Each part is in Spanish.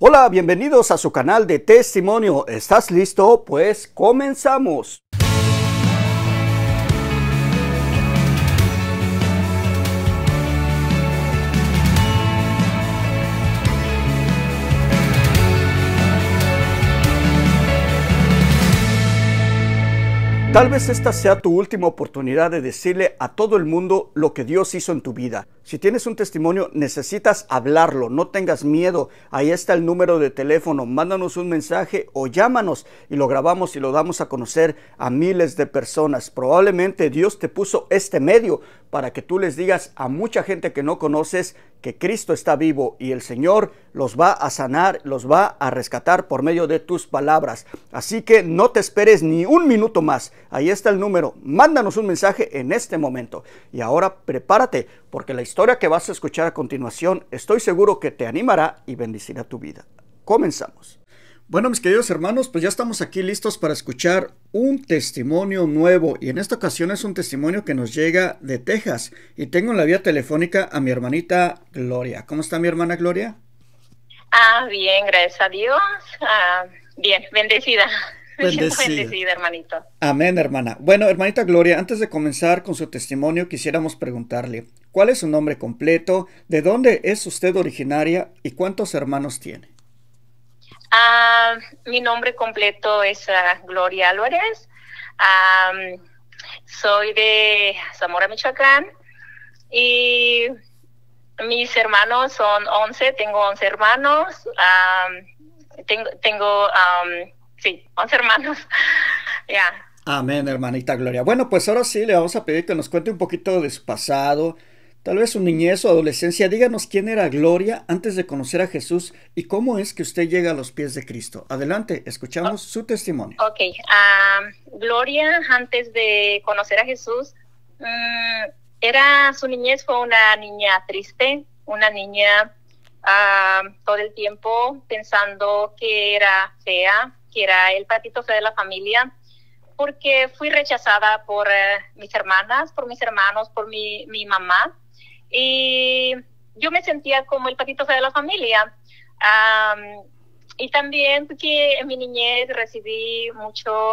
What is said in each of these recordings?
Hola, bienvenidos a su canal de testimonio. ¿Estás listo? Pues comenzamos. Tal vez esta sea tu última oportunidad de decirle a todo el mundo lo que Dios hizo en tu vida. Si tienes un testimonio, necesitas hablarlo, no tengas miedo. Ahí está el número de teléfono, mándanos un mensaje o llámanos y lo grabamos y lo damos a conocer a miles de personas. Probablemente Dios te puso este medio para que tú les digas a mucha gente que no conoces que Cristo está vivo y el Señor los va a sanar, los va a rescatar por medio de tus palabras. Así que no te esperes ni un minuto más. Ahí está el número. Mándanos un mensaje en este momento. Y ahora prepárate, porque la historia que vas a escuchar a continuación estoy seguro que te animará y bendecirá tu vida. Comenzamos. Bueno, mis queridos hermanos, pues ya estamos aquí listos para escuchar un testimonio nuevo, y en esta ocasión es un testimonio que nos llega de Texas, y tengo en la vía telefónica a mi hermanita Gloria. ¿Cómo está mi hermana Gloria? Bien, gracias a Dios. Bien, bendecida. Bendecida, hermanito. Amén, hermana. Bueno, hermanita Gloria, antes de comenzar con su testimonio, quisiéramos preguntarle, ¿cuál es su nombre completo? ¿De dónde es usted originaria? ¿Y cuántos hermanos tiene? Mi nombre completo es Gloria Álvarez. Soy de Zamora, Michoacán, y mis hermanos son 11. Tengo 11 hermanos. Tengo 11 hermanos. Ya. Amén, hermanita Gloria. Bueno, pues ahora sí le vamos a pedir que nos cuente un poquito de su pasado, tal vez su niñez o adolescencia. Díganos quién era Gloria antes de conocer a Jesús y cómo es que usted llega a los pies de Cristo. Adelante, escuchamos su testimonio. Ok, Gloria, antes de conocer a Jesús, su niñez fue una niña triste, una niña todo el tiempo pensando que era fea, que era el patito feo de la familia, porque fui rechazada por mis hermanas, por mis hermanos, por mi mamá. Y yo me sentía como el patito feo de la familia. Y también porque en mi niñez recibí mucho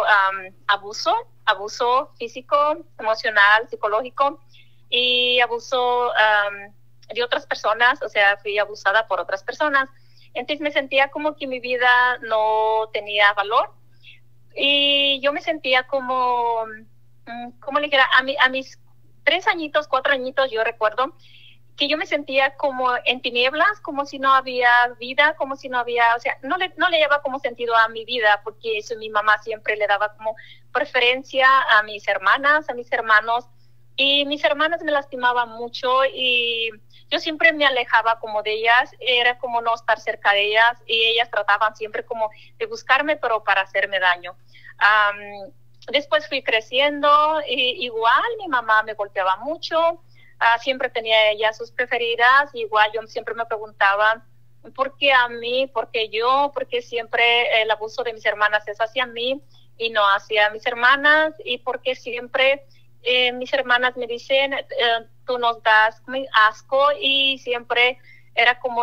abuso físico, emocional, psicológico, y abuso de otras personas. O sea, fui abusada por otras personas. Entonces me sentía como que mi vida no tenía valor. Y yo me sentía como le dijera, a mis 4 añitos, yo recuerdo que yo me sentía como en tinieblas, como si no había vida, como si no había, o sea, no le llevaba como sentido a mi vida, porque eso mi mamá siempre le daba como preferencia a mis hermanas, a mis hermanos, y mis hermanas me lastimaban mucho y yo siempre me alejaba como de ellas. Era como no estar cerca de ellas, y ellas trataban siempre como de buscarme, pero para hacerme daño. Después fui creciendo, y igual mi mamá me golpeaba mucho. Siempre tenía ella sus preferidas. Igual yo siempre me preguntaba, ¿por qué a mí? ¿Por qué yo? Porque siempre el abuso de mis hermanas es hacia mí y no hacia mis hermanas. Y porque siempre mis hermanas me dicen, tú nos das asco, y siempre era como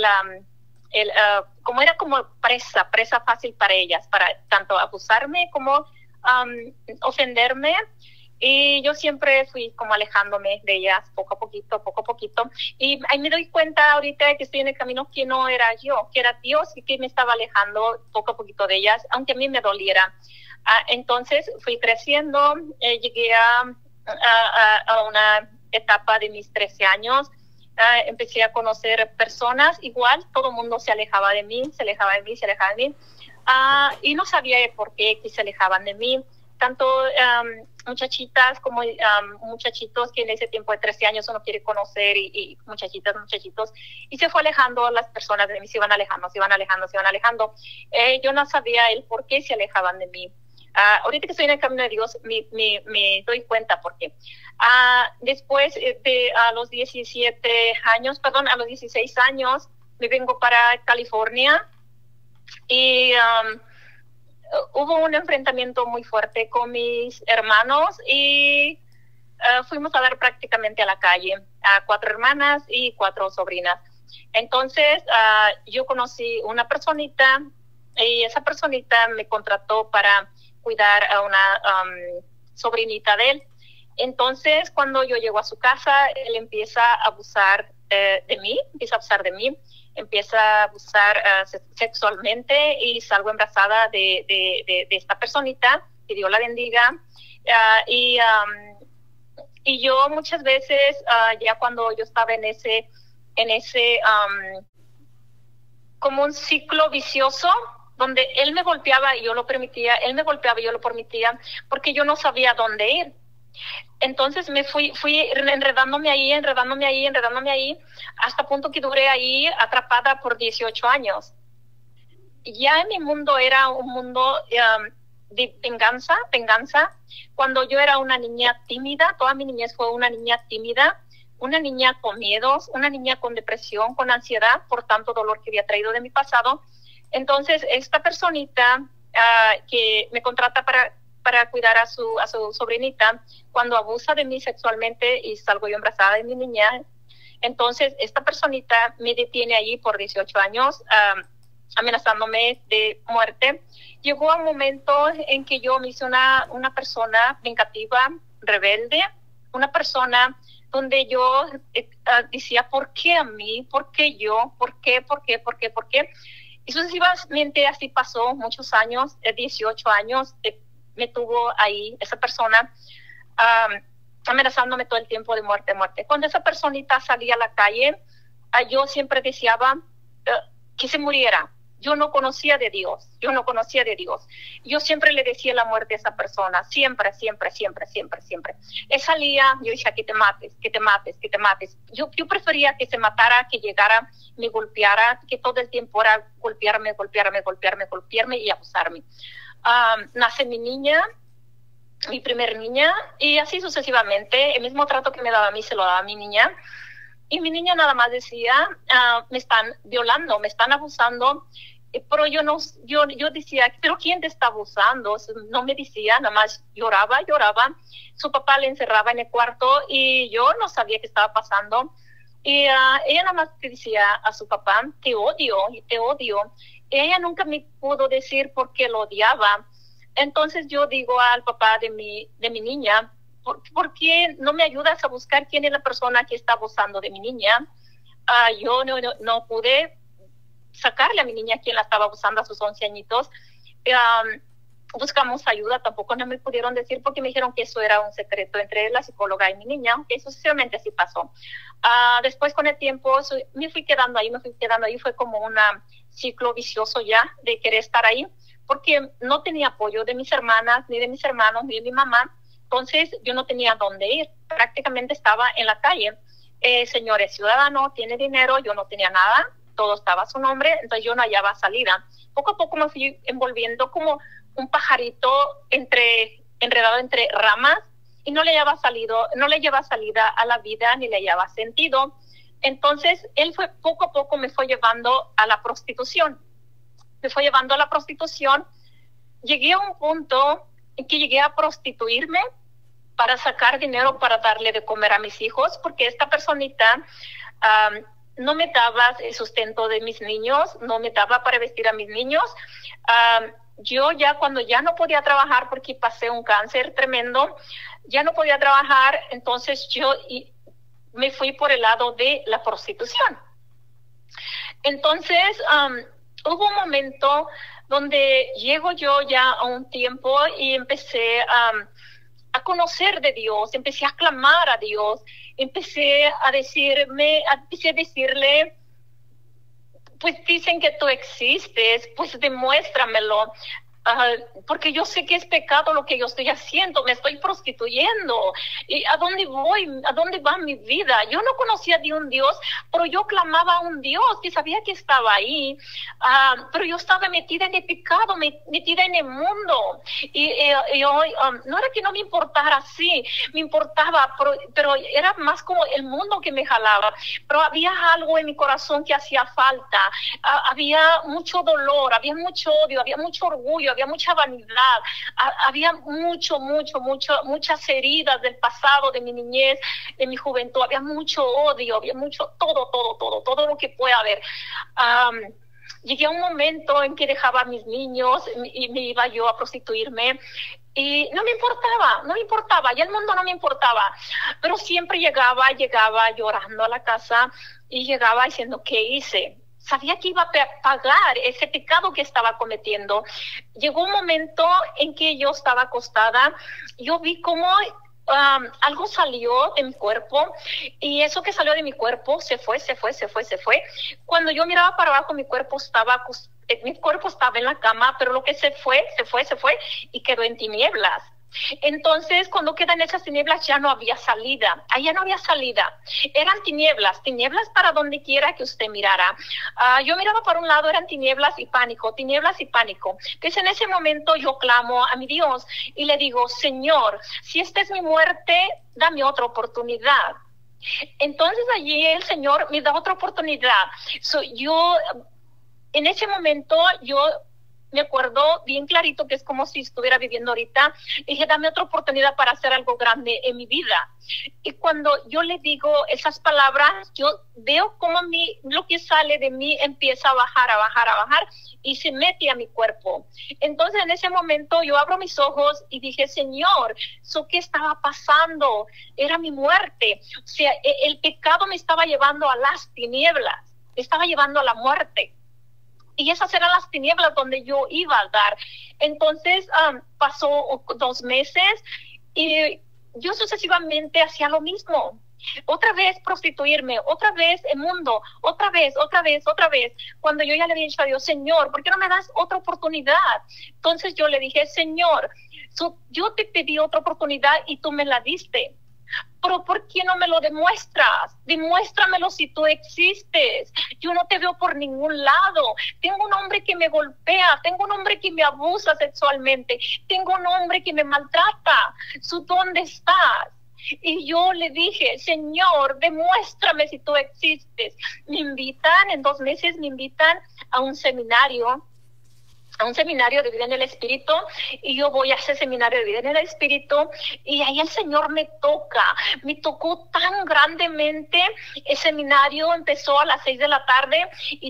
como era como presa fácil para ellas, para tanto abusarme como ofenderme. Y yo siempre fui como alejándome de ellas poco a poquito. Y ahí me doy cuenta ahorita que estoy en el camino que no era yo, que era Dios, y que me estaba alejando poco a poquito de ellas, aunque a mí me doliera. Entonces fui creciendo, llegué a una etapa de mis 13 años. Empecé a conocer personas. Igual todo el mundo se alejaba de mí, y no sabía por qué que se alejaban de mí. Tanto muchachitas como muchachitos, que en ese tiempo de 13 años uno quiere conocer, y muchachitos, y se fue alejando las personas de mí, se iban alejando. Yo no sabía el por qué se alejaban de mí. Ahorita que estoy en el camino de Dios, me doy cuenta por qué. Después a los 16 años, me vengo para California, y hubo un enfrentamiento muy fuerte con mis hermanos, y fuimos a dar prácticamente a la calle, a 4 hermanas y 4 sobrinas. Entonces, yo conocí una personita y esa personita me contrató para cuidar a una sobrinita de él. Entonces, cuando yo llego a su casa, él empieza a abusar de mí, empieza a abusar sexualmente y salgo embarazada de esta personita, que Dios la bendiga. Y yo muchas veces, ya cuando yo estaba en ese como un ciclo vicioso, donde él me golpeaba y yo lo permitía, él me golpeaba y yo lo permitía, porque yo no sabía dónde ir. Entonces me fui enredándome ahí, hasta el punto que duré ahí atrapada por 18 años. Ya en mi mundo era un mundo de venganza. Cuando yo era una niña tímida, toda mi niñez fue una niña tímida, una niña con miedos, una niña con depresión, con ansiedad, por tanto dolor que había traído de mi pasado. Entonces, esta personita que me contrata para cuidar a su sobrinita, cuando abusa de mí sexualmente y salgo yo embarazada de mi niña, entonces esta personita me detiene allí por 18 años, amenazándome de muerte. Llegó un momento en que yo me hice una persona vengativa, rebelde, una persona donde yo decía, ¿por qué a mí? ¿Por qué yo? ¿Por qué? Y sucesivamente así pasó muchos años, 18 años, me tuvo ahí esa persona amenazándome todo el tiempo de muerte. Cuando esa personita salía a la calle, yo siempre deseaba que se muriera. Yo no conocía de Dios. Yo siempre le decía la muerte a esa persona, siempre. Él salía, yo decía, que te mates. Yo prefería que se matara, que llegara, me golpeara, que todo el tiempo era golpearme y abusarme. Nace mi niña, mi primer niña, y así sucesivamente. El mismo trato que me daba a mí se lo daba a mi niña. Y mi niña nada más decía, me están violando, me están abusando. Pero yo decía, ¿pero quién te está abusando? No me decía, nada más lloraba. Su papá le encerraba en el cuarto y yo no sabía qué estaba pasando. Y ella nada más decía a su papá, te odio. Ella nunca me pudo decir por qué lo odiaba. Entonces yo digo al papá de mi niña, ¿por qué no me ayudas a buscar quién es la persona que está abusando de mi niña? Yo no pude sacarle a mi niña quién la estaba abusando a sus 11 añitos. Buscamos ayuda, tampoco no me pudieron decir porque me dijeron que eso era un secreto entre la psicóloga y mi niña, que sucesivamente así pasó. Después con el tiempo me fui quedando ahí, fue como un ciclo vicioso ya de querer estar ahí, porque no tenía apoyo de mis hermanas, ni de mis hermanos, ni de mi mamá. Entonces yo no tenía dónde ir, prácticamente estaba en la calle. Señor es ciudadano, tiene dinero, yo no tenía nada, todo estaba a su nombre, entonces yo no hallaba salida. Poco a poco me fui envolviendo como un pajarito enredado entre ramas y no le llevaba salida a la vida ni le llevaba sentido. Entonces él poco a poco me fue llevando a la prostitución. Llegué a un punto en que llegué a prostituirme para sacar dinero para darle de comer a mis hijos, porque esta personita no me daba el sustento de mis niños, no me daba para vestir a mis niños. Yo cuando ya no podía trabajar porque pasé un cáncer tremendo, ya no podía trabajar, entonces yo me fui por el lado de la prostitución. Entonces hubo un momento donde llego yo ya a un tiempo y empecé a conocer de Dios, empecé a clamar a Dios, empecé a decirle, pues dicen que tú existes, pues demuéstramelo, porque yo sé que es pecado lo que yo estoy haciendo, me estoy prostituyendo. ¿Y a dónde voy? ¿A dónde va mi vida? Yo no conocía de un Dios, pero yo clamaba a un Dios que sabía que estaba ahí, pero yo estaba metida en el pecado, metida en el mundo. Y hoy no era que no me importara, sí, me importaba, pero era más como el mundo que me jalaba. Pero había algo en mi corazón que hacía falta. Había mucho dolor, había mucho odio, había mucho orgullo, había mucha vanidad, había muchas heridas del pasado, de mi niñez, de mi juventud, había mucho odio, había mucho, todo lo que pueda haber. Llegué a un momento en que dejaba a mis niños y me iba yo a prostituirme. Y no me importaba, ya el mundo no me importaba, pero siempre llegaba llorando a la casa y llegaba diciendo, ¿qué hice? Sabía que iba a pagar ese pecado que estaba cometiendo. Llegó un momento en que yo estaba acostada, yo vi cómo algo salió de mi cuerpo y eso que salió de mi cuerpo se fue. Cuando yo miraba para abajo, mi cuerpo estaba en la cama, pero lo que se fue y quedó en tinieblas. Entonces, cuando quedan esas tinieblas, ya no había salida. Allá no había salida. Eran tinieblas para donde quiera que usted mirara. Yo miraba para un lado, eran tinieblas y pánico. Entonces, en ese momento yo clamo a mi Dios y le digo, Señor, si esta es mi muerte, dame otra oportunidad. Entonces, allí el Señor me da otra oportunidad. En ese momento, yo me acuerdo bien clarito que es como si estuviera viviendo ahorita. Dije, dame otra oportunidad para hacer algo grande en mi vida. Y cuando yo le digo esas palabras, yo veo cómo lo que sale de mí empieza a bajar y se mete a mi cuerpo. Entonces, en ese momento, yo abro mis ojos y dije, Señor, ¿eso qué estaba pasando? Era mi muerte. O sea, el pecado me estaba llevando a las tinieblas, me estaba llevando a la muerte. Y esas eran las tinieblas donde yo iba a dar. Entonces pasó 2 meses y yo sucesivamente hacía lo mismo. Otra vez prostituirme, otra vez el mundo, otra vez. Cuando yo ya le había dicho a Dios, Señor, ¿por qué no me das otra oportunidad? Entonces yo le dije, Señor, yo te pedí otra oportunidad y tú me la diste. Pero ¿por qué no me lo demuestras? Demuéstramelo si tú existes. Yo no te veo por ningún lado. Tengo un hombre que me golpea, tengo un hombre que me abusa sexualmente, tengo un hombre que me maltrata. ¿Dónde estás? Y yo le dije, Señor, demuéstrame si tú existes. En 2 meses me invitan a un seminario de vida en el Espíritu, y yo voy a ese seminario de vida en el Espíritu, y ahí el Señor me tocó tan grandemente. El seminario empezó a las 6 de la tarde y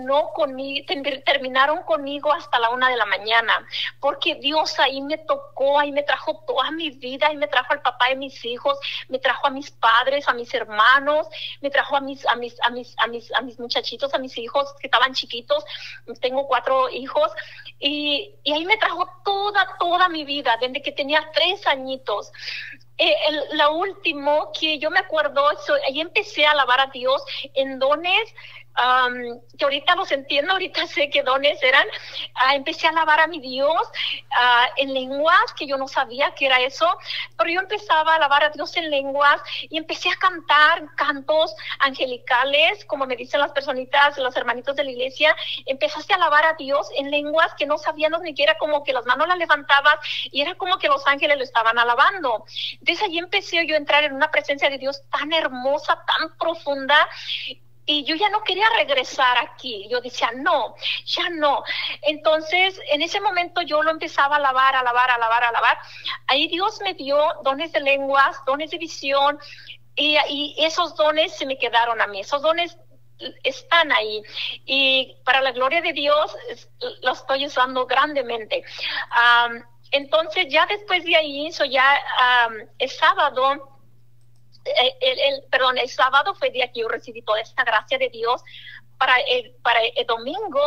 terminaron conmigo hasta la 1 de la mañana, porque Dios ahí me tocó, ahí me trajo toda mi vida, ahí me trajo al papá de mis hijos, me trajo a mis padres, a mis hermanos, me trajo a mis muchachitos, a mis hijos que estaban chiquitos. Tengo 4 hijos. Y ahí me trajo toda mi vida, desde que tenía 3 añitos. La última que yo me acuerdo, ahí empecé a alabar a Dios en dones, que ahorita los entiendo, ahorita sé qué dones eran. Empecé a alabar a mi Dios en lenguas, que yo no sabía qué era eso, pero yo empezaba a alabar a Dios en lenguas y empecé a cantar cantos angelicales, como me dicen las personitas, los hermanitos de la iglesia. Empezaste a alabar a Dios en lenguas que no sabíamos ni qué era, como que las manos las levantabas y era como que los ángeles lo estaban alabando. Entonces allí empecé yo a entrar en una presencia de Dios tan hermosa, tan profunda. Y yo ya no quería regresar aquí. Yo decía, no, ya no. Entonces, en ese momento yo lo empezaba a alabar. Ahí Dios me dio dones de lenguas, dones de visión, y esos dones se me quedaron a mí. Esos dones están ahí. Y para la gloria de Dios, los estoy usando grandemente. Entonces, ya después de ahí, el sábado... el sábado fue el día que yo recibí toda esta gracia de Dios. Para el domingo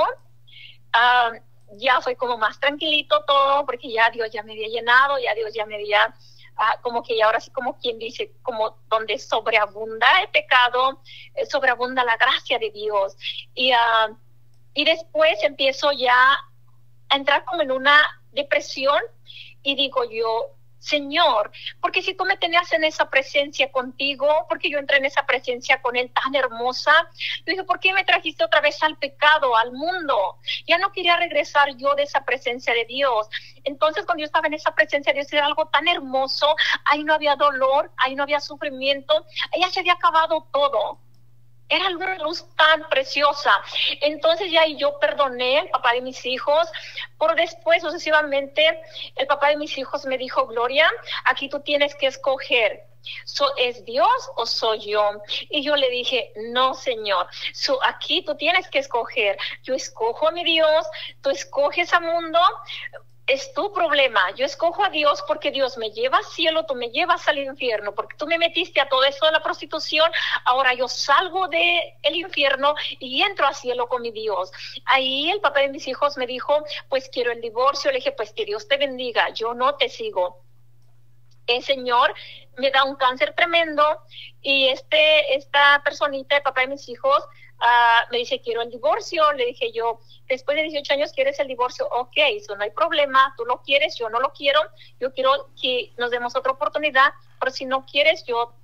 ya fue como más tranquilito todo, porque ya Dios ya me había llenado, ya Dios ya me había como que ahora sí, como quien dice, como donde sobreabunda el pecado, sobreabunda la gracia de Dios. Y después empiezo ya a entrar como en una depresión y digo yo, Señor, porque si tú me tenías en esa presencia contigo, porque yo entré en esa presencia con Él tan hermosa, yo dije, ¿por qué me trajiste otra vez al pecado, al mundo? Ya no quería regresar yo de esa presencia de Dios. Entonces, cuando yo estaba en esa presencia de Dios, era algo tan hermoso. Ahí no había dolor, ahí no había sufrimiento, ahí ya se había acabado todo. Era una luz tan preciosa. Entonces ya yo perdoné al papá de mis hijos. Por después, sucesivamente, el papá de mis hijos me dijo, Gloria, aquí tú tienes que escoger. ¿Es Dios o soy yo? Y yo le dije, no, Señor, aquí tú tienes que escoger. Yo escojo a mi Dios, tú escoges a mundo. Es tu problema. Yo escojo a Dios porque Dios me lleva al cielo, tú me llevas al infierno, porque tú me metiste a todo eso de la prostitución. Ahora yo salgo del infierno y entro al cielo con mi Dios. Ahí el papá de mis hijos me dijo, pues quiero el divorcio. Le dije, pues que Dios te bendiga, yo no te sigo. El Señor me da un cáncer tremendo y esta personita, el papá de mis hijos, me dice, quiero el divorcio. Le dije yo, después de 18 años, ¿quieres el divorcio? Ok, eso no hay problema, tú lo quieres, yo no lo quiero, yo quiero que nos demos otra oportunidad, pero si no quieres,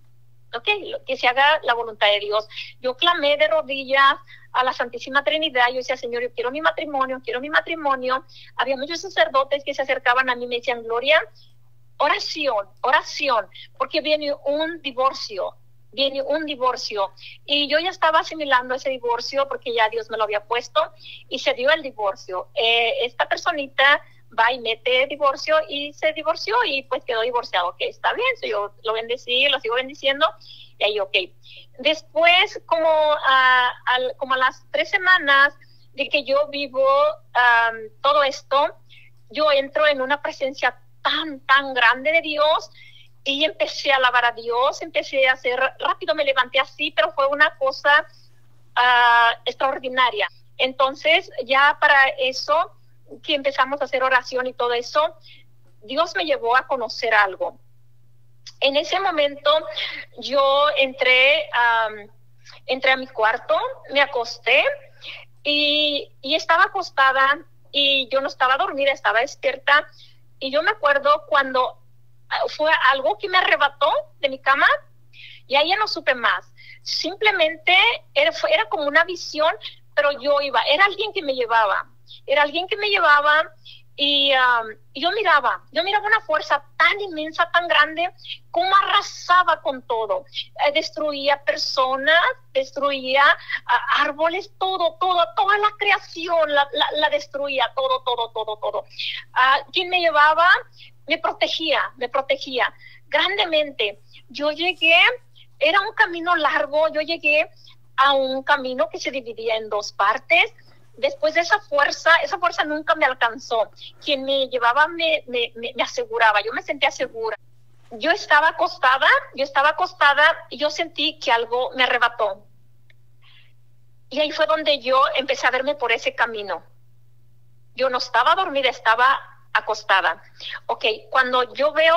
que se haga la voluntad de Dios. Yo clamé de rodillas a la Santísima Trinidad, yo decía, Señor, yo quiero mi matrimonio. Había muchos sacerdotes que se acercaban a mí y me decían, Gloria, oración, porque viene un divorcio. Y yo ya estaba asimilando ese divorcio porque ya Dios me lo había puesto y se dio el divorcio. Esta personita va y mete divorcio y se divorció y pues quedó divorciado. Ok, está bien, yo lo bendecí, lo sigo bendiciendo y ahí ok. Después, como a las 3 semanas de que yo vivo todo esto, yo entro en una presencia tan grande de Dios. Y empecé a alabar a Dios, empecé a hacer, rápido me levanté así, pero fue una cosa extraordinaria. Entonces, ya para eso, que empezamos a hacer oración y todo eso, Dios me llevó a conocer algo. En ese momento, yo entré a mi cuarto, me acosté y estaba acostada y yo no estaba dormida, estaba despierta. Y yo me acuerdo cuando fue algo que me arrebató de mi cama y ahí ya no supe más. Simplemente era como una visión, pero era alguien que me llevaba y yo miraba una fuerza tan inmensa, tan grande, como arrasaba con todo. Destruía personas, destruía árboles, toda la creación la destruía, todo. Quien me llevaba me protegía grandemente. Era un camino largo, yo llegué a un camino que se dividía en 2 partes. Después de esa fuerza nunca me alcanzó. Quien me llevaba me aseguraba, yo me sentía segura. Yo estaba acostada y yo sentí que algo me arrebató. Y ahí fue donde yo empecé a verme por ese camino. Yo no estaba dormida, estaba acostada. Ok, cuando yo veo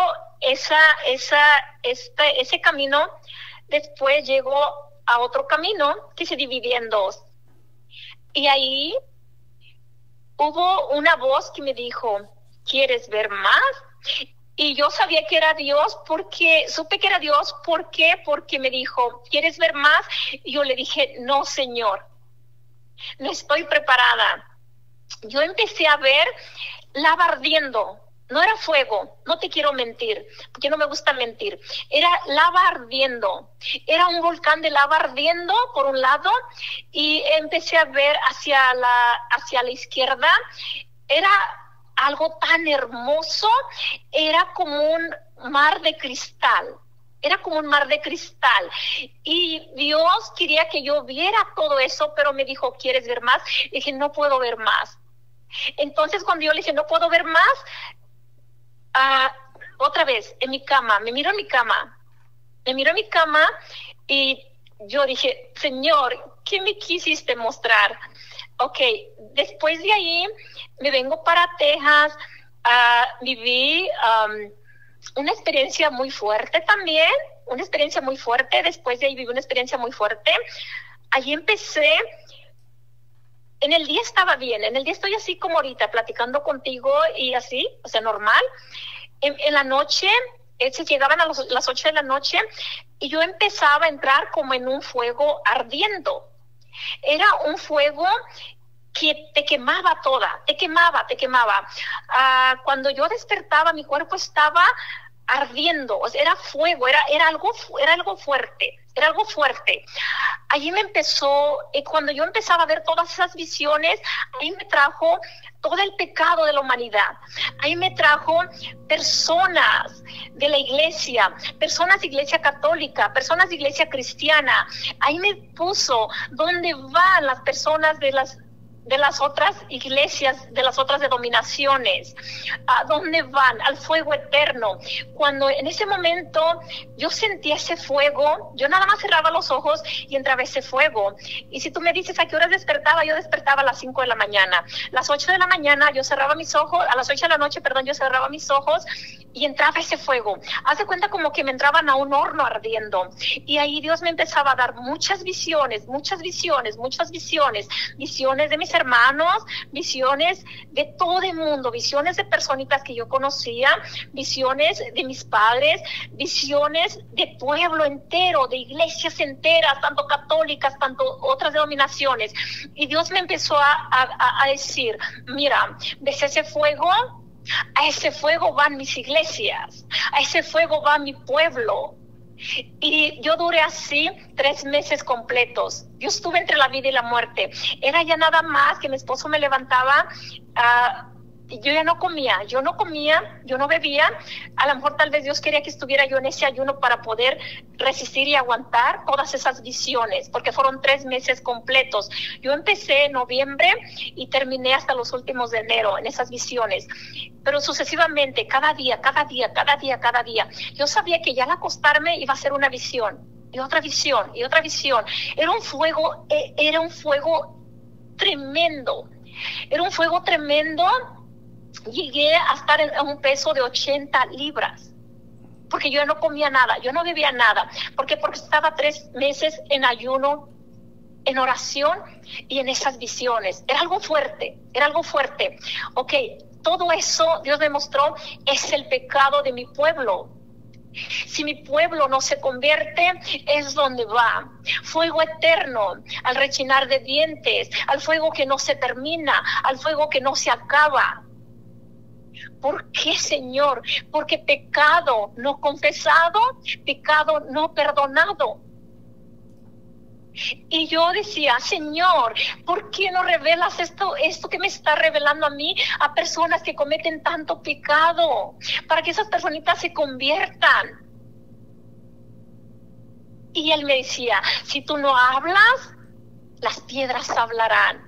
ese camino, después llego a otro camino que se dividía en 2. Y ahí hubo una voz que me dijo, ¿quieres ver más? Y yo sabía que era Dios supe que era Dios. ¿Por qué? Porque me dijo, ¿quieres ver más? Y yo le dije, no, Señor, no estoy preparada. Yo empecé a ver lava ardiendo. No era fuego, no te quiero mentir, porque no me gusta mentir. Era lava ardiendo. Era un volcán de lava ardiendo por un lado y empecé a ver hacia la izquierda. Era algo tan hermoso, era como un mar de cristal. Y Dios quería que yo viera todo eso, pero me dijo, ¿quieres ver más? Y dije, no puedo ver más. Entonces cuando yo le dije, no puedo ver más, otra vez en mi cama, me miro en mi cama y yo dije, Señor, ¿qué me quisiste mostrar? Ok, después de ahí me vengo para Texas, viví una experiencia muy fuerte también, después de ahí viví una experiencia muy fuerte. Allí empecé. En el día estaba bien, en el día estoy así como ahorita, platicando contigo y así, o sea, normal. En la noche, se llegaban a las 8 de la noche y yo empezaba a entrar como en un fuego ardiendo. Era un fuego que te quemaba toda, te quemaba. Cuando yo despertaba, mi cuerpo estaba ardiendo, o sea, era fuego, era algo fuerte, era algo fuerte. Allí me empezó, cuando yo empezaba a ver todas esas visiones, ahí me trajo todo el pecado de la humanidad. Ahí me trajo personas de la iglesia, personas de iglesia católica, personas de iglesia cristiana. Ahí me puso dónde van las personas de las otras iglesias, de las otras denominaciones, a dónde van, al fuego eterno. Cuando en ese momento yo sentía ese fuego, yo nada más cerraba los ojos y entraba ese fuego. Y si tú me dices a qué horas despertaba, yo despertaba a las 5 de la mañana. Las 8 de la mañana yo cerraba mis ojos, a las 8 de la noche, perdón, yo cerraba mis ojos y entraba ese fuego. Haz de cuenta como que me entraban a un horno ardiendo. Y ahí Dios me empezaba a dar muchas visiones, visiones de mis hermanos, visiones de todo el mundo, visiones de personitas que yo conocía, visiones de mis padres, visiones de pueblo entero, de iglesias enteras, tanto católicas, tanto otras denominaciones. Y Dios me empezó a decir, mira, ¿ves ese fuego? A ese fuego van mis iglesias, a ese fuego va mi pueblo. Y yo duré así 3 meses completos. Yo estuve entre la vida y la muerte. Era ya nada más que mi esposo me levantaba, yo ya no comía, yo no bebía. A lo mejor tal vez Dios quería que estuviera yo en ese ayuno para poder resistir y aguantar todas esas visiones, porque fueron 3 meses completos. Yo empecé en noviembre y terminé hasta los últimos de enero en esas visiones, pero sucesivamente, cada día. Yo sabía que ya al acostarme iba a ser una visión, y otra visión, y otra visión. Era un fuego tremendo. Era un fuego tremendo. Llegué a estar en un peso de 80 libras, porque yo no comía nada, yo no bebía nada. ¿Por qué? Porque estaba 3 meses en ayuno, en oración y en esas visiones. Era algo fuerte. Ok, todo eso Dios me mostró, es el pecado de mi pueblo. Si mi pueblo no se convierte, es donde va. Fuego eterno, al rechinar de dientes, al fuego que no se termina, al fuego que no se acaba. ¿Por qué, Señor? Porque pecado no confesado, pecado no perdonado. Y yo decía, Señor, ¿por qué no revelas esto que me está revelando a mí, a personas que cometen tanto pecado, para que esas personitas se conviertan? Y Él me decía, si tú no hablas, las piedras hablarán.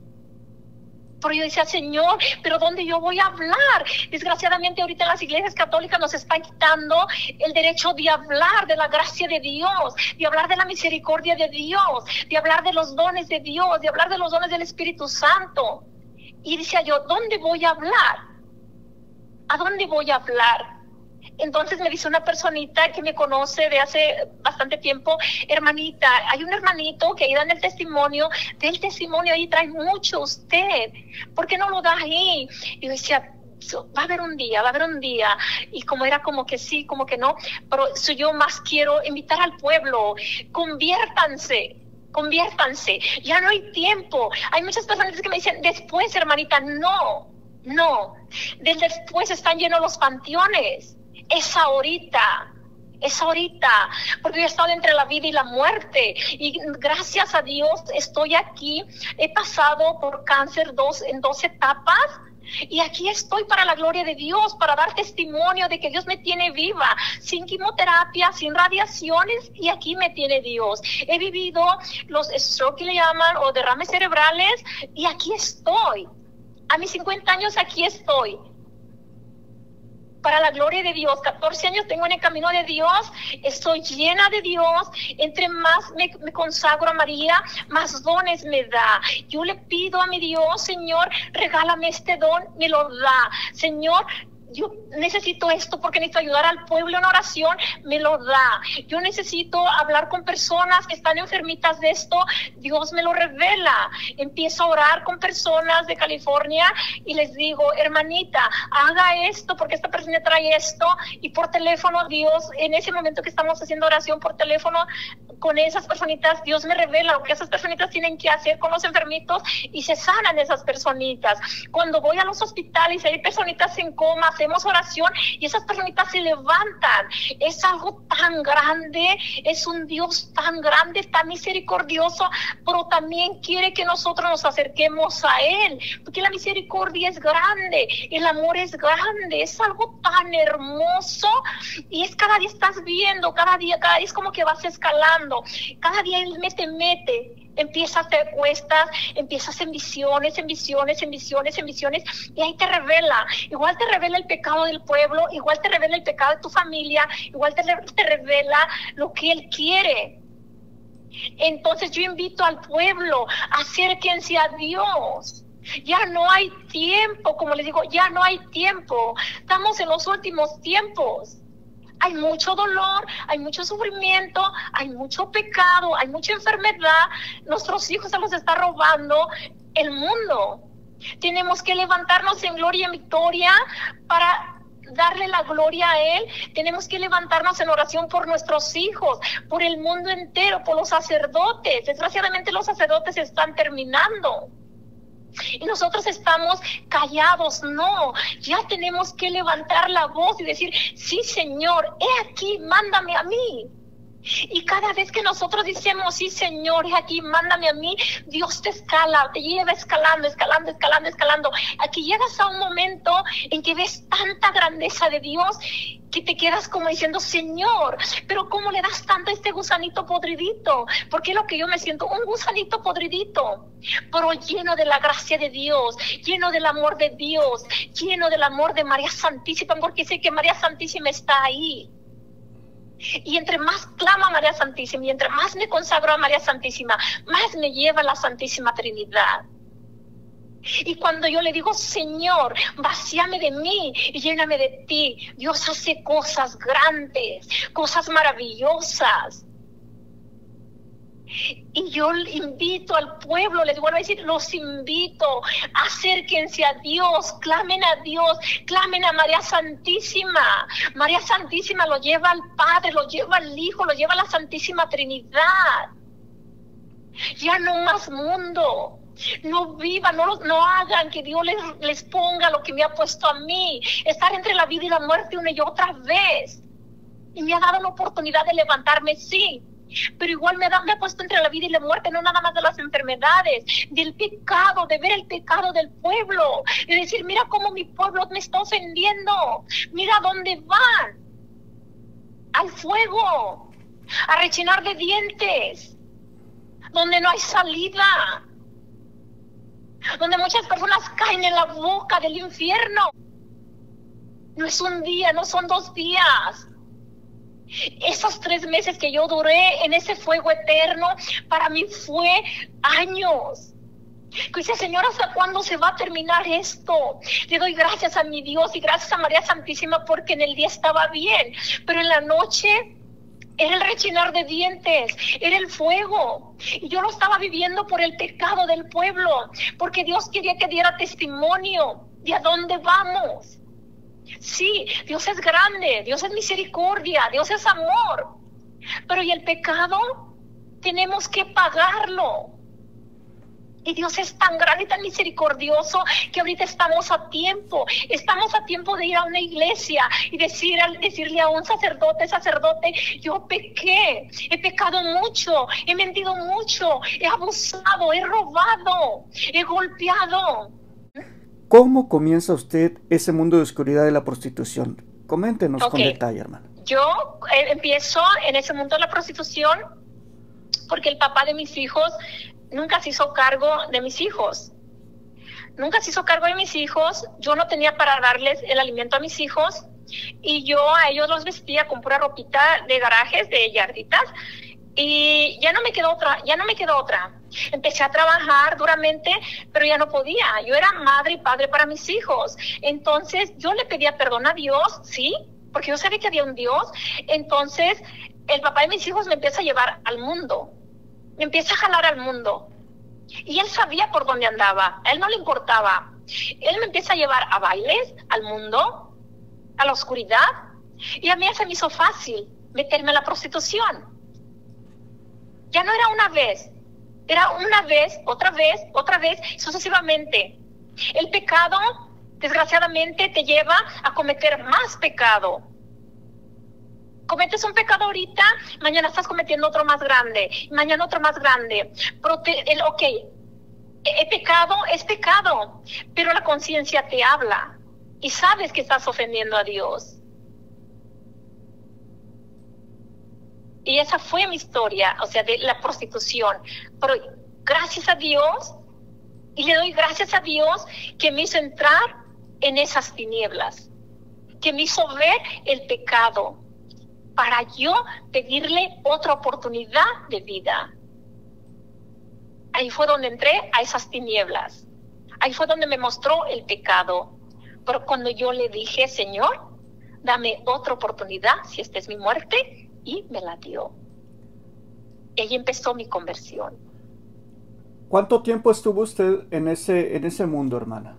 Pero yo decía, Señor, ¿pero dónde yo voy a hablar? Desgraciadamente ahorita las iglesias católicas nos están quitando el derecho de hablar de la gracia de Dios, de hablar de la misericordia de Dios, de hablar de los dones de Dios, de hablar de los dones del Espíritu Santo. Y decía yo, ¿dónde voy a hablar? ¿A dónde voy a hablar? Entonces me dice una personita que me conoce de hace bastante tiempo, hermanita, hay un hermanito que ahí dan el testimonio, del testimonio ahí trae mucho usted, ¿por qué no lo da ahí? Y yo decía, va a haber un día, y como era como que sí, como que no, pero yo más quiero invitar al pueblo, conviértanse, ya no hay tiempo. Hay muchas personas que me dicen, después, hermanita, no, del después están llenos los panteones. Es ahorita, porque yo he estado entre la vida y la muerte, y gracias a Dios estoy aquí. He pasado por cáncer en 2 etapas, y aquí estoy para la gloria de Dios, para dar testimonio de que Dios me tiene viva, sin quimioterapia, sin radiaciones, y aquí me tiene Dios. He vivido los stroke que le llaman, o derrames cerebrales, y aquí estoy. A mis 50 años aquí estoy. Para la gloria de Dios, 14 años tengo en el camino de Dios, estoy llena de Dios. Entre más me consagro a María, más dones me da. Yo le pido a mi Dios, Señor, regálame este don, me lo da. Señor, yo necesito esto porque necesito ayudar al pueblo en oración, me lo da. Yo necesito hablar con personas que están enfermitas de esto, Dios me lo revela. Empiezo a orar con personas de California y les digo, hermanita, haga esto porque esta persona trae esto, y por teléfono Dios, en ese momento que estamos haciendo oración por teléfono con esas personitas, Dios me revela lo que esas personitas tienen que hacer con los enfermitos, y se sanan esas personitas. Cuando voy a los hospitales, hay personitas en coma, hacemos oración y esas personitas se levantan. Es algo tan grande, es un Dios tan grande, tan misericordioso, pero también quiere que nosotros nos acerquemos a Él, porque la misericordia es grande, el amor es grande, es algo tan hermoso, y es cada día estás viendo, cada día es como que vas escalando, cada día Él mete, empiezas, te acuestas, empiezas en visiones, y ahí te revela, igual te revela el pecado del pueblo, igual te revela el pecado de tu familia, igual te revela lo que Él quiere. Entonces yo invito al pueblo, acérquense a Dios. Ya no hay tiempo, como les digo, ya no hay tiempo. Estamos en los últimos tiempos. Hay mucho dolor, hay mucho sufrimiento, hay mucho pecado, hay mucha enfermedad. Nuestros hijos se los está robando el mundo. Tenemos que levantarnos en gloria y en victoria para darle la gloria a Él. Tenemos que levantarnos en oración por nuestros hijos, por el mundo entero, por los sacerdotes. Desgraciadamente los sacerdotes están terminando. Y nosotros estamos callados. No, ya tenemos que levantar la voz y decir, sí, Señor, he aquí, mándame a mí. Y cada vez que nosotros decimos, sí, Señor, he aquí, mándame a mí, Dios te lleva escalando. Aquí llegas a un momento en que ves tanta grandeza de Dios que te quedas como diciendo, Señor, pero ¿cómo le das tanto a este gusanito podridito? Porque es lo que yo me siento, un gusanito podridito, pero lleno de la gracia de Dios, lleno del amor de Dios, lleno del amor de María Santísima, porque sé que María Santísima está ahí. Y entre más clamo a María Santísima y entre más me consagro a María Santísima, más me lleva la Santísima Trinidad. Y cuando yo le digo, Señor, vacíame de mí y lléname de ti, Dios hace cosas grandes, cosas maravillosas. Y yo invito al pueblo, les vuelvo a decir, los invito, acérquense a Dios, clamen a Dios, clamen a María Santísima. María Santísima lo lleva al Padre, lo lleva al Hijo, lo lleva a la Santísima Trinidad. Ya no más mundo. No vivan, no hagan que Dios les ponga lo que me ha puesto a mí. Estar entre la vida y la muerte una y otra vez. Y me ha dado la oportunidad de levantarme, sí. Pero igual me ha puesto entre la vida y la muerte, no nada más de las enfermedades, del pecado, de ver el pecado del pueblo. De decir, mira cómo mi pueblo me está ofendiendo. Mira dónde van. Al fuego. A rechinar de dientes. Donde no hay salida. Donde muchas personas caen en la boca del infierno. No es un día, no son 2 días. Esos 3 meses que yo duré en ese fuego eterno, para mí fue años. Dice, Señor, ¿hasta cuándo se va a terminar esto? Le doy gracias a mi Dios y gracias a María Santísima porque en el día estaba bien, pero en la noche era el rechinar de dientes, era el fuego. Y yo lo estaba viviendo por el pecado del pueblo, porque Dios quería que diera testimonio de a dónde vamos. Sí, Dios es grande, Dios es misericordia, Dios es amor. Pero ¿y el pecado? Tenemos que pagarlo. Y Dios es tan grande y tan misericordioso que ahorita estamos a tiempo de ir a una iglesia y decirle a un sacerdote, yo pequé, he pecado mucho, he mentido mucho, he abusado, he robado, he golpeado. ¿Cómo comienza usted ese mundo de oscuridad de la prostitución? Coméntenos con detalle, hermano. Yo empiezo en ese mundo de la prostitución porque el papá de mis hijos nunca se hizo cargo de mis hijos. Yo no tenía para darles el alimento a mis hijos y yo a ellos los vestía con pura ropita de garajes, de yarditas, y ya no me quedó otra. Empecé a trabajar duramente, pero ya no podía. Yo era madre y padre para mis hijos. Entonces yo le pedía perdón a Dios, sí, porque yo sabía que había un Dios. Entonces el papá de mis hijos me empieza a llevar al mundo. Me empieza a jalar al mundo. Y él sabía por dónde andaba. A él no le importaba. Él me empieza a llevar a bailes, al mundo, a la oscuridad. Y a mí se me hizo fácil meterme a la prostitución. Ya no era una vez. Era una vez, otra vez, sucesivamente. El pecado desgraciadamente te lleva a cometer más pecado. Cometes un pecado ahorita, mañana estás cometiendo otro más grande, mañana otro más grande. El pecado es pecado, pero la conciencia te habla y sabes que estás ofendiendo a Dios. Y esa fue mi historia, o sea, de la prostitución. Pero gracias a Dios, y le doy gracias a Dios que me hizo entrar en esas tinieblas, que me hizo ver el pecado, para yo pedirle otra oportunidad de vida. Ahí fue donde entré a esas tinieblas. Ahí fue donde me mostró el pecado. Pero cuando yo le dije, Señor, dame otra oportunidad, si esta es mi muerte, y me la dio. Y ahí empezó mi conversión. ¿Cuánto tiempo estuvo usted en ese mundo, hermana?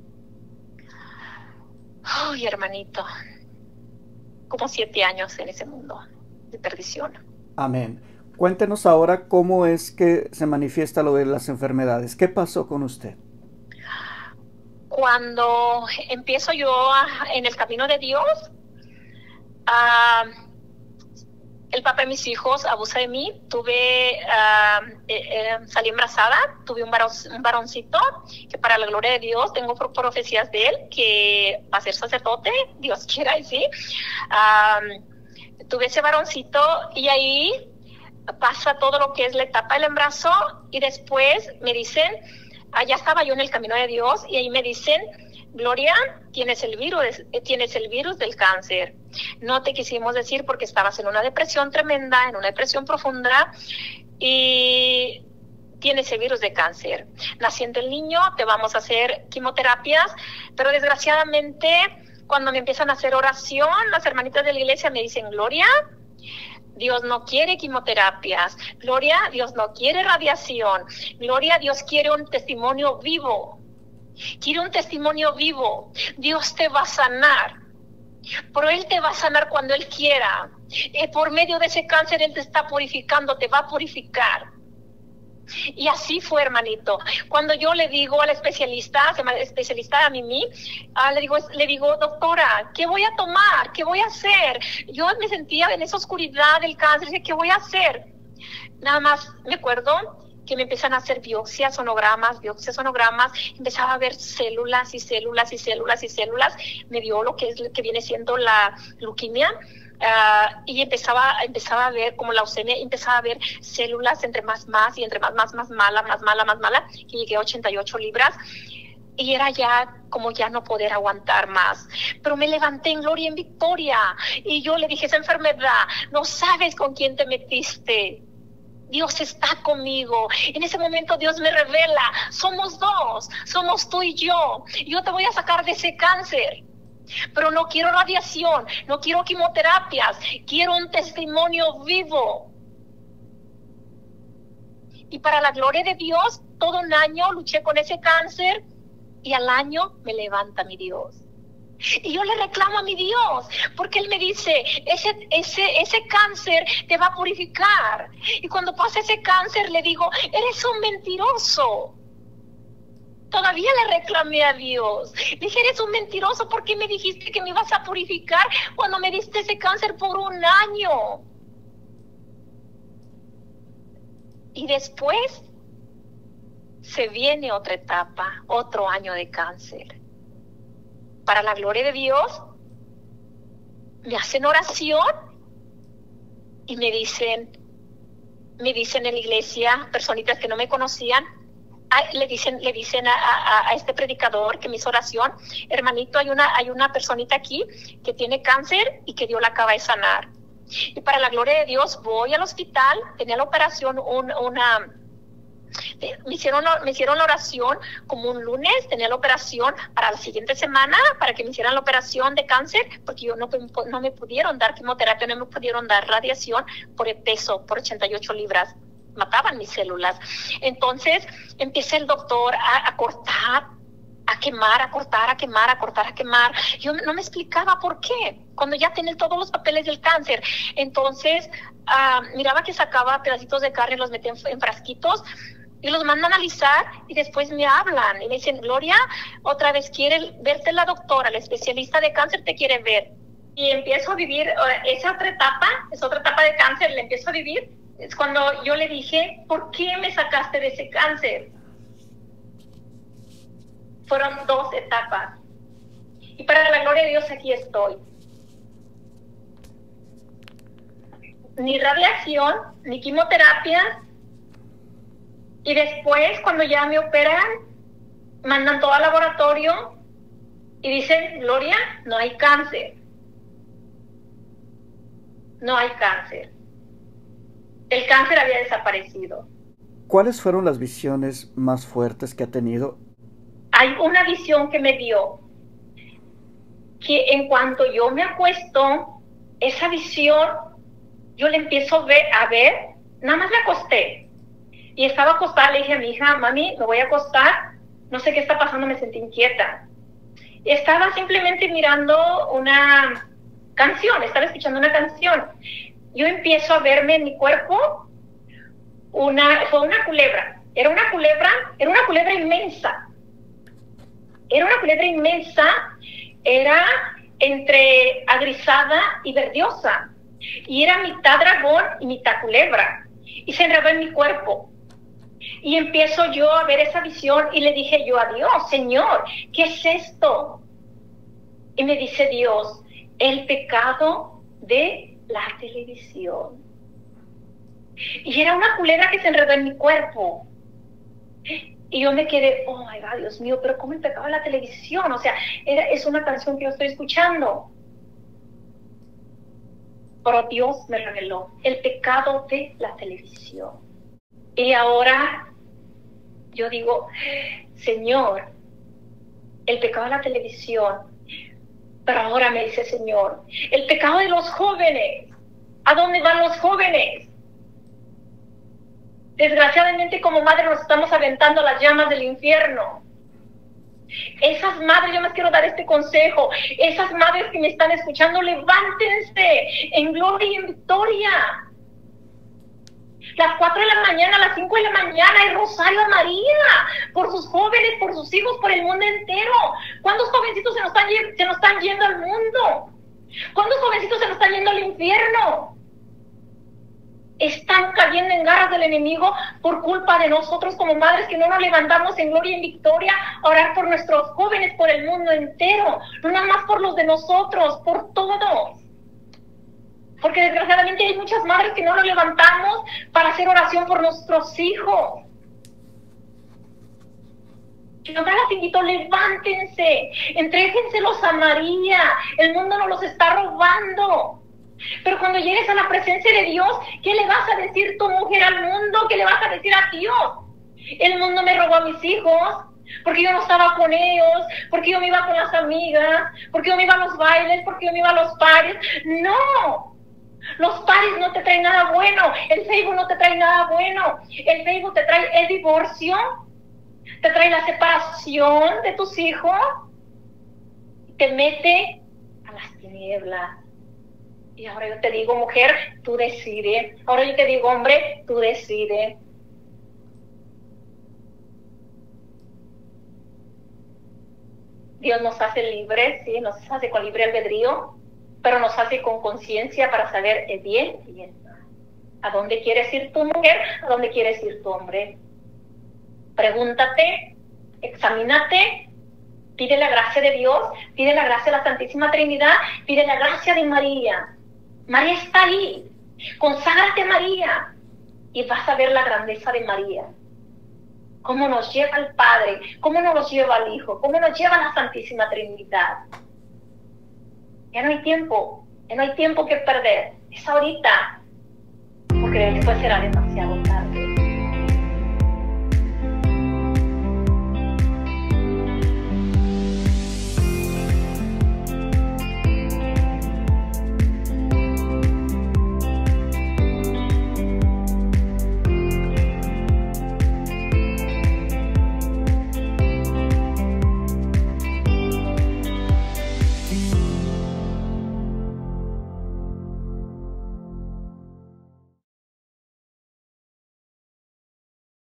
Ay, hermanito, como 7 años en ese mundo de perdición. Amén. Cuéntenos ahora cómo es que se manifiesta lo de las enfermedades. ¿Qué pasó con usted? Cuando empiezo yo en el camino de Dios, el papá de mis hijos abusa de mí. Salí embarazada, tuve un varoncito que, para la gloria de Dios, tengo profecías de él que va a ser sacerdote, Dios quiera, y sí. Tuve ese varoncito y ahí pasa todo lo que es la etapa del embarazo, y después me dicen, allá estaba yo en el camino de Dios, y ahí me dicen, Gloria, tienes el virus del cáncer. No te quisimos decir porque estabas en una depresión tremenda, en una depresión profunda, y tienes el virus de cáncer. Naciendo el niño, te vamos a hacer quimioterapias, pero desgraciadamente cuando me empiezan a hacer oración, las hermanitas de la iglesia me dicen, Gloria, Dios no quiere quimioterapias. Gloria, Dios no quiere radiación. Gloria, Dios quiere un testimonio vivo. Quiere un testimonio vivo. Dios te va a sanar. Pero Él te va a sanar cuando Él quiera. Por medio de ese cáncer Él te está purificando, te va a purificar. Y así fue, hermanito. Cuando yo le digo a la especialista a Mimi, le digo, doctora, ¿qué voy a tomar? ¿Qué voy a hacer? Yo me sentía en esa oscuridad del cáncer, dije, ¿qué voy a hacer? Nada más me acuerdo que me empiezan a hacer biopsias, sonogramas, empezaba a ver células y células y células y células, me dio lo que viene siendo la leucemia, y empezaba a ver como la leucemia, empezaba a ver células entre más y entre más mala, que llegué a 88 libras, y era ya como ya no poder aguantar más. Pero me levanté en gloria y en victoria, y yo le dije, esa enfermedad, no sabes con quién te metiste. Dios está conmigo. En ese momento Dios me revela, somos dos, somos tú y yo te voy a sacar de ese cáncer. Pero no quiero radiación, no quiero quimioterapias, quiero un testimonio vivo. Y para la gloria de Dios, todo un año luché con ese cáncer, y al año me levanta mi Dios. Y yo le reclamo a mi Dios, porque Él me dice, ese cáncer te va a purificar. Y cuando pasa ese cáncer, le digo, eres un mentiroso. Todavía le reclamé a Dios. Dije, eres un mentiroso, ¿por qué me dijiste que me ibas a purificar cuando me diste ese cáncer por un año? Y después se viene otra etapa, otro año de cáncer. Para la gloria de Dios, me hacen oración y me dicen en la iglesia, personitas que no me conocían, le dicen a este predicador que me hizo oración, hermanito, hay una personita aquí que tiene cáncer y que Dios la acaba de sanar. Y para la gloria de Dios voy al hospital, tenía la operación, me hicieron la oración como un lunes, tenía la operación para la siguiente semana, para que me hicieran la operación de cáncer, porque yo no me pudieron dar quimioterapia, no me pudieron dar radiación por el peso, por 88 libras, mataban mis células. Entonces empieza el doctor a cortar, a quemar, a cortar, a quemar, a cortar, a quemar. Yo no me explicaba por qué, cuando ya tienen todos los papeles del cáncer. Entonces miraba que sacaba pedacitos de carne y los metía en frasquitos. y los mando a analizar y después me hablan y me dicen, Gloria, otra vez quiere verte la doctora, la especialista de cáncer te quiere ver. Y empiezo a vivir esa otra etapa de cáncer, la empiezo a vivir. Es cuando yo le dije, ¿por qué me sacaste de ese cáncer? Fueron 2 etapas. Y para la gloria de Dios aquí estoy. Ni radiación, ni quimioterapia. Y después, cuando ya me operan, mandan todo al laboratorio y dicen, Gloria, no hay cáncer. No hay cáncer. El cáncer había desaparecido. ¿Cuáles fueron las visiones más fuertes que ha tenido? Hay una visión que me dio, que en cuanto yo me acuesto, esa visión, yo le empiezo a ver, nada más me acosté. Y estaba acostada, le dije a mi hija, mami, me voy a acostar, no sé qué está pasando, me sentí inquieta. Estaba simplemente mirando una canción, estaba escuchando una canción. Yo empiezo a verme en mi cuerpo, fue una culebra, era una culebra inmensa. Era una culebra inmensa, era entre agrisada y verdiosa. Y era mitad dragón y mitad culebra. Y se enredó en mi cuerpo. Y empiezo yo a ver esa visión y le dije yo a Dios, Señor, ¿qué es esto? Y me dice Dios, el pecado de la televisión. Y era una culebra que se enredó en mi cuerpo. Y yo me quedé, oh my God, Dios mío, pero ¿cómo el pecado de la televisión? O sea, es una canción que yo estoy escuchando. Pero Dios me reveló el pecado de la televisión. Y ahora yo digo, Señor, el pecado de la televisión. Pero ahora me dice, Señor, el pecado de los jóvenes. ¿A dónde van los jóvenes? Desgraciadamente, como madre, nos estamos aventando las llamas del infierno. Esas madres, yo les quiero dar este consejo. Esas madres que me están escuchando, levántense en gloria y en victoria. Las 4 de la mañana, las 5 de la mañana, el rosario a María, por sus jóvenes, por sus hijos, por el mundo entero. ¿Cuántos jovencitos se nos están yendo al mundo? ¿Cuántos jovencitos se nos están yendo al infierno? Están cayendo en garras del enemigo por culpa de nosotros como madres que no nos levantamos en gloria y en victoria a orar por nuestros jóvenes, por el mundo entero, no nada más por los de nosotros, por todos. Porque desgraciadamente hay muchas madres que no nos levantamos para hacer oración por nuestros hijos. Yo me las invito, levántense, entréguenselos a María, el mundo nos los está robando. Pero cuando llegues a la presencia de Dios, ¿qué le vas a decir tu mujer al mundo? ¿Qué le vas a decir a Dios? El mundo me robó a mis hijos, porque yo no estaba con ellos, porque yo me iba con las amigas, porque yo me iba a los bailes, porque yo me iba a los paris. No, los paris no te traen nada bueno, el Facebook no te trae nada bueno, el Facebook te trae el divorcio, te trae la separación de tus hijos, te mete a las tinieblas. Y ahora yo te digo, mujer, tú decide. Ahora yo te digo, hombre, tú decide. Dios nos hace libres, sí, nos hace con libre albedrío, pero nos hace con conciencia para saber el bien y el mal. ¿A dónde quieres ir tu mujer? ¿A dónde quieres ir tu hombre? Pregúntate, examínate, pide la gracia de Dios, pide la gracia de la Santísima Trinidad, pide la gracia de María. María está ahí. Conságrate a María y vas a ver la grandeza de María. Cómo nos lleva el Padre, cómo nos lleva al Hijo, cómo nos lleva la Santísima Trinidad. Ya no hay tiempo que perder. Es ahorita, porque después será demasiado.